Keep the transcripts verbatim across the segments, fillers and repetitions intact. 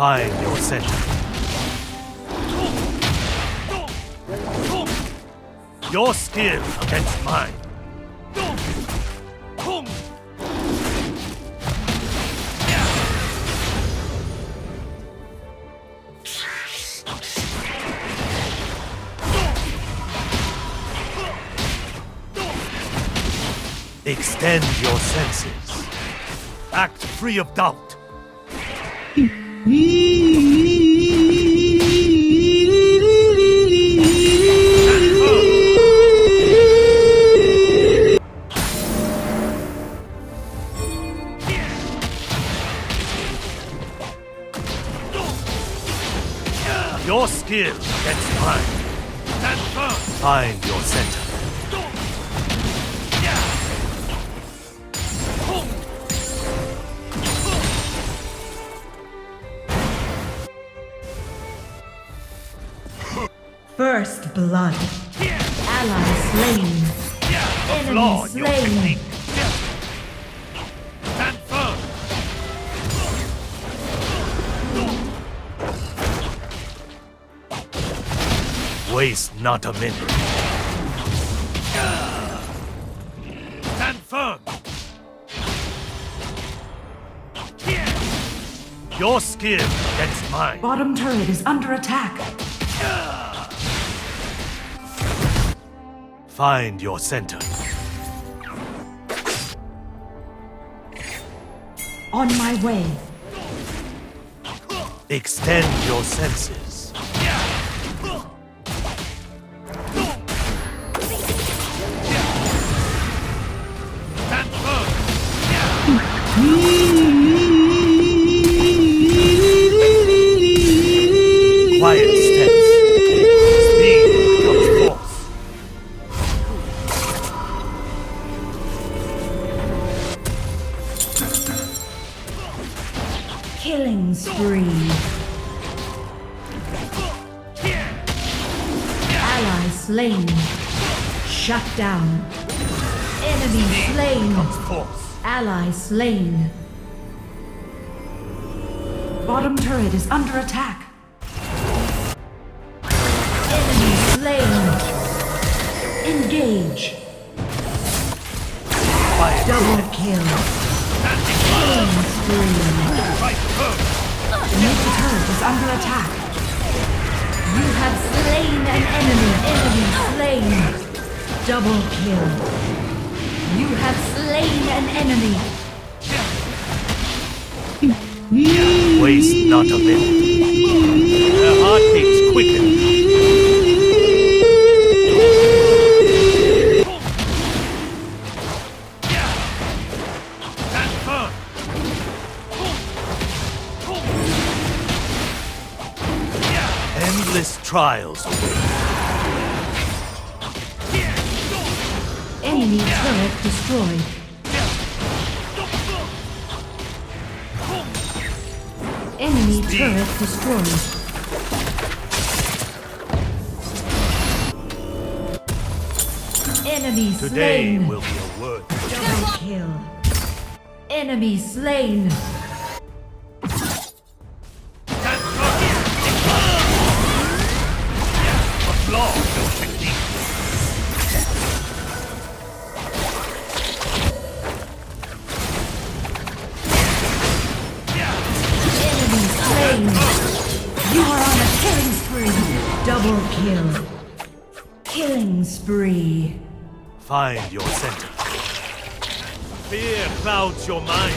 Find your center. Your skill against mine. Extend your senses. Act free of doubt. Your skill against mine. Stand firm. Find your center. First blood. Ally slain. Enemy slain. Stand firm. Waste not a minute. Stand firm. Your skill against mine. Bottom turret is under attack. Find your center. On my way. Extend your senses. Stand firm. Quiet steps. Speed becomes force. Killing spree. Ally slain. Shut down. Enemy slain. Ally slain. Bottom turret is under attack. Enemy slain. Engage. Double kill. Killing spree. Mid turret is under attack. You have slain an enemy. Enemy slain. Double kill. You have slain an enemy. Waste not a minute. Their heartbeats quicken. Stand firm. Endless trials await. Enemy turret destroyed. Enemy turret destroyed. Enemy Today slain. will be a word. Double kill. Enemy slain. Applaud your technique. Enemy slain. You are on a killing spree. Double kill. Killing spree. Find your center. Fear clouds your mind.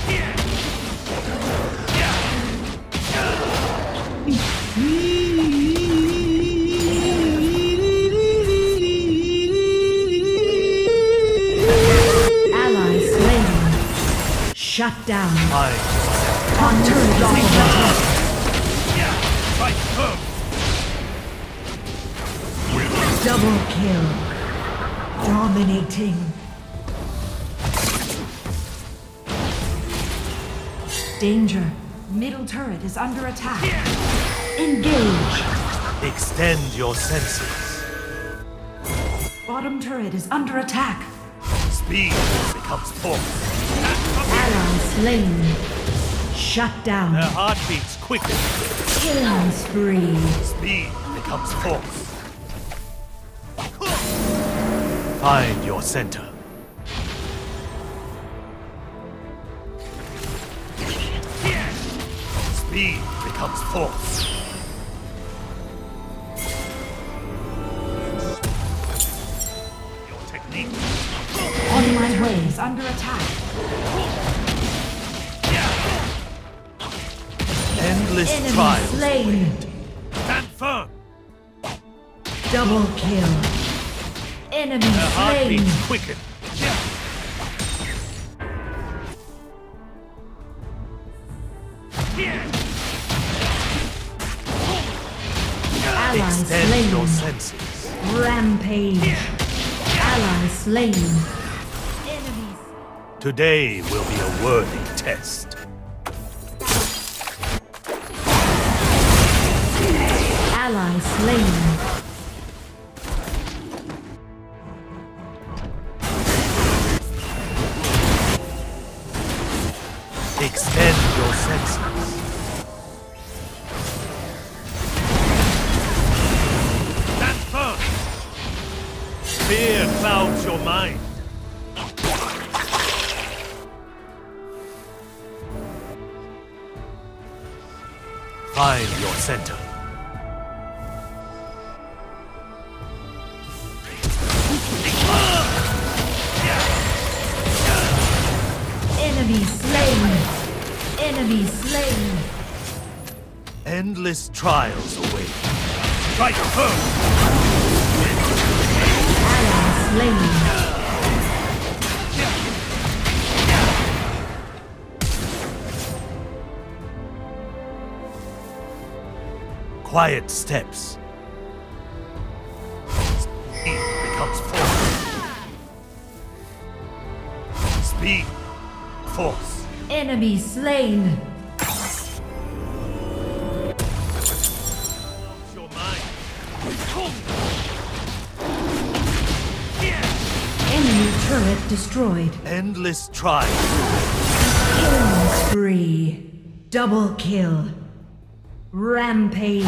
Ally slain. Shut down. Find On turret off of attack. fight firm. Double kill. Dominating. Danger. Middle turret is under attack. Engage. Extend your senses. Bottom turret is under attack. Speed becomes force. Ally slain. Shut down. Their heartbeats quicken. Killing spree. Speed becomes force. Find your center. Speed becomes force. Your technique. On my way is under attack. Endless Enemy trials. slain. Stand firm. Double kill. Enemy Their slain. heartbeats quicken. Ally Extend your slain. senses. Rampage. Ally slain. Enemies. Today will be a worthy test. Ally slain. Extend your senses. Stand firm. Fear clouds your mind. Find your center. Enemy slain. Enemy slain. Endless trials await. Strike firm. Ally slain. Quiet steps. Speed becomes force. Speed, force. Enemy slain. Your mind. Enemy turret destroyed. Endless trials. Killing spree. Double kill. Rampage.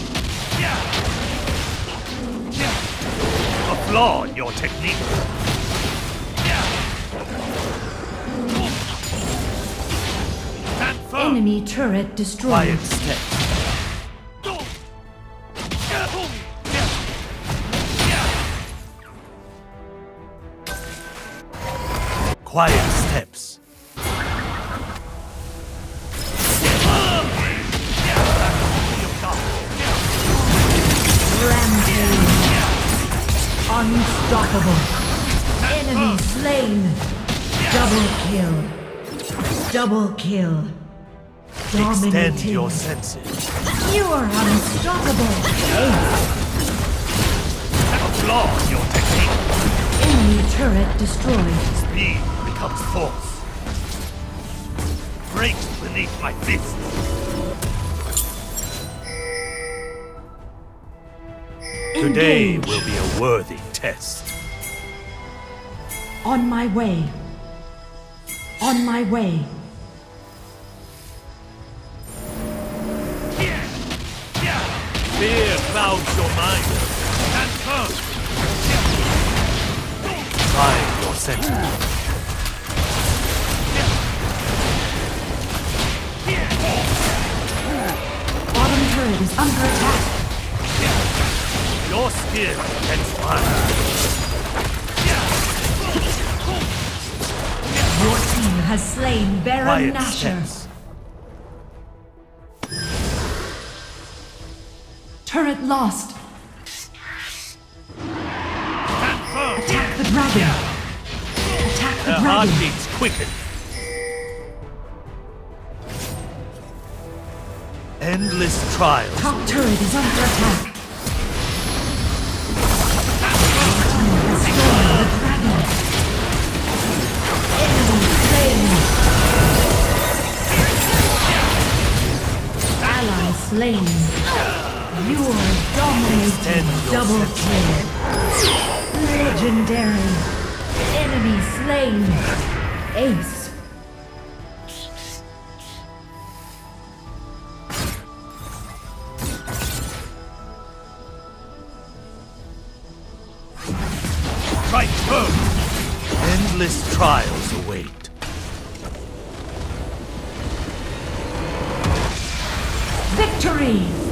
A flaw in your technique. Stand firm. Enemy turret destroyed. Quiet steps. Quiet steps. Rampage. Unstoppable. Enemy slain. Double kill. Double kill. Extend Dominating. your senses. You are unstoppable. Ace. A flaw in your technique. Enemy turret destroyed. Speed becomes force. Breaks beneath my fist. Today Engage. will be a worthy test. On my way. On my way. Fear clouds your mind. Stand firm. Find your center. Bottom turret is under attack. Your skill against mine. Your team has slain Baron Quiet Nashor. steps. Turret lost. Stand firm. Attack the dragon. Attack the Their dragon. heartbeats quicken. Endless trials. Top turret is under attack. Your team has slain the dragon. Enemy slain. Ally slain. You are dominating. Extend your Double senses. kill. Legendary. Enemy slain. Ace. Strike first! Endless trials await. Victory!